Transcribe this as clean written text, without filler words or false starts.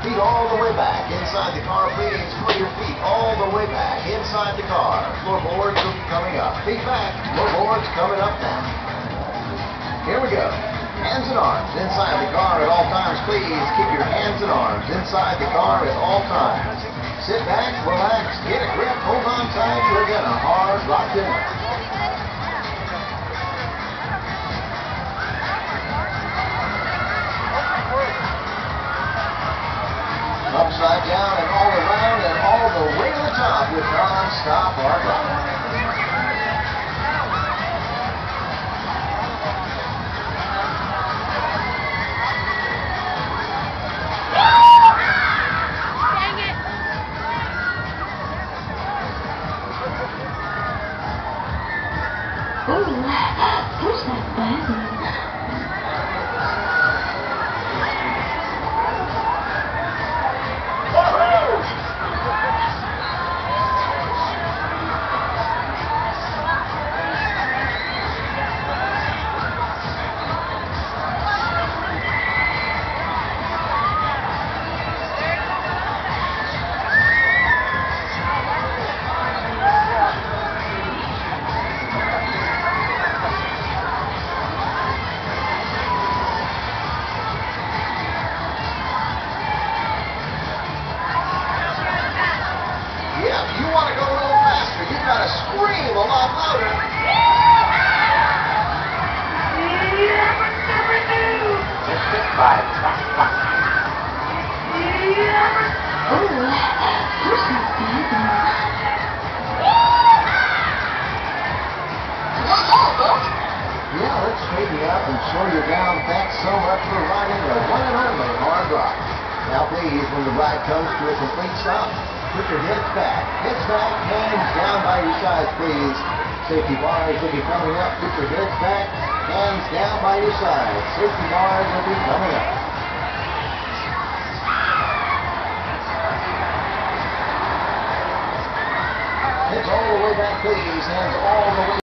Feet all the way back. Inside the car, please. Put your feet all the way back. Inside the car. Floorboards will be coming up. Feet back. Floorboards coming up now. Here we go. Hands and arms inside the car at all times, please. Keep your hands and arms inside the car at all times. Sit back, relax, get a grip, hold on tight. We're getting a hard rock in it. Upside down and all around and all the way to the top with non-stop hard rock. Oh, push that button. Yeah, if you want to go a little faster, you've got to scream a lot louder. Just sit by. Oh, push that button. Yeah, let's straighten you up and slow you down. Thanks so much for riding the one and only Hard Rock. Now please, when the ride comes to a complete stop, put your heads back, hands down by your sides, please. Safety bars will be coming up. Put your heads back, hands down by your sides. Safety bars will be coming up. Heads all the way back, please. Hands all the way